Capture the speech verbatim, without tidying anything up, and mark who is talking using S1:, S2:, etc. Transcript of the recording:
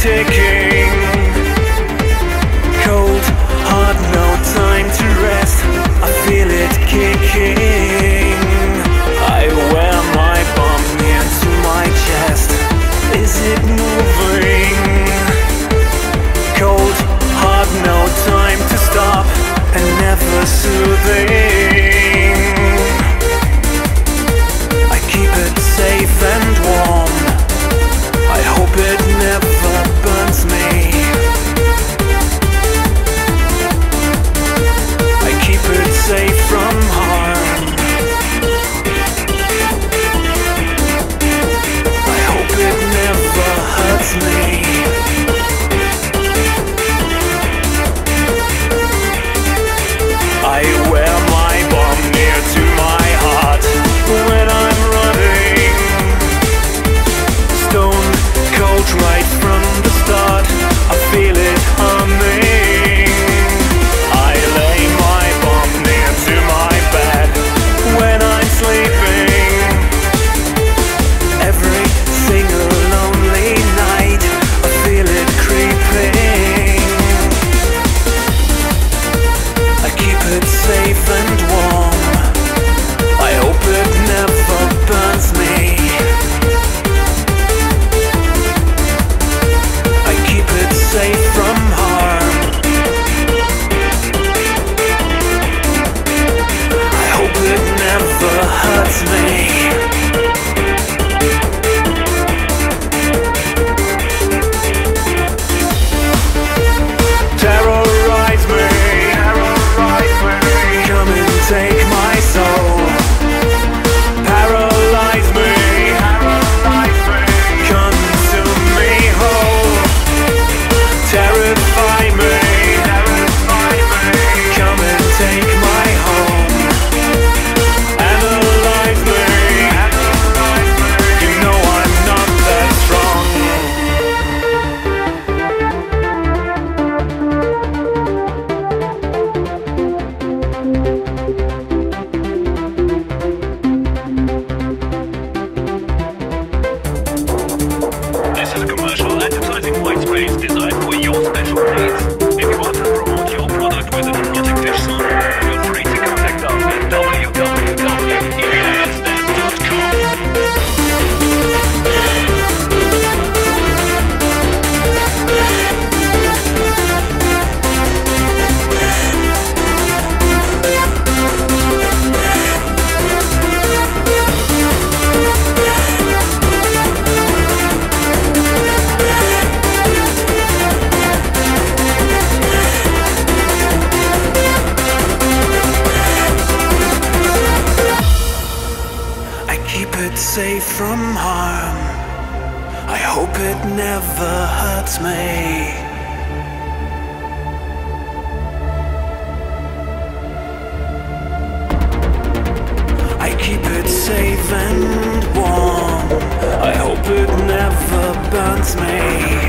S1: ticking. Cold, hard, no time to rest. I feel it kicking. I wear my bomb near to my chest. Is it moving? Cold, hard, no time to stop, and never soothing. I keep it safe and warm. I hope it never burns me. I keep it safe from harm. I hope it never hurts me. I wear my bomb near to my heart when I'm running. Stone cold right from the start, I feel it humming. I lay my bomb near to my bed when I'm sleeping. Every single lonely night, I feel it creeping. I keep it safe and warm. I hope it never burns me. I keep it safe from harm. I hope it never hurts me. Terrorize me, terrorize me. Come and take my soul. Paralyze me, paralyze me. Consume me whole. Terrify me, terrify me. Come and take my home. Analyze me, analyze me. You know I'm not that strong.
S2: This is a commercial advertising white space designed for your special needs. If you want to promote your product with a Neuroticfish song, feel free to contact us at w w w dot e v s dot com.
S1: I keep it safe from harm. I hope it never hurts me. I keep it safe and warm. I hope it never burns me.